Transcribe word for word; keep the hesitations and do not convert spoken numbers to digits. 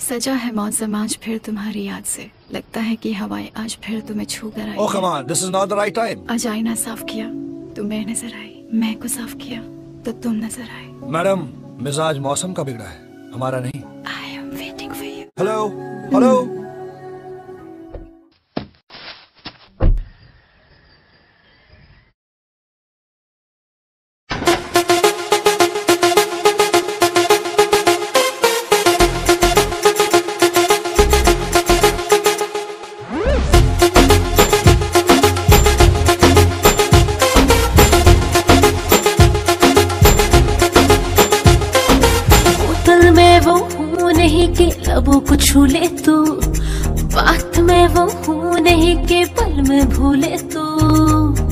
सजा है मौसम आज फिर तुम्हारी याद से, लगता है कि हवाएं आज फिर तुम्हें छू कर आई। Oh come on, this is not the right time. आज आईना साफ किया तो मैं नजर आई, मैं को साफ किया तो तुम नजर आए। मैडम, मिजाज मौसम का बिगड़ा है, हमारा नहीं। I am waiting for you. Hello hello वो हूँ नहीं कि लबों को छू ले तू, बात में वो हूँ नहीं कि पल में भूले तू।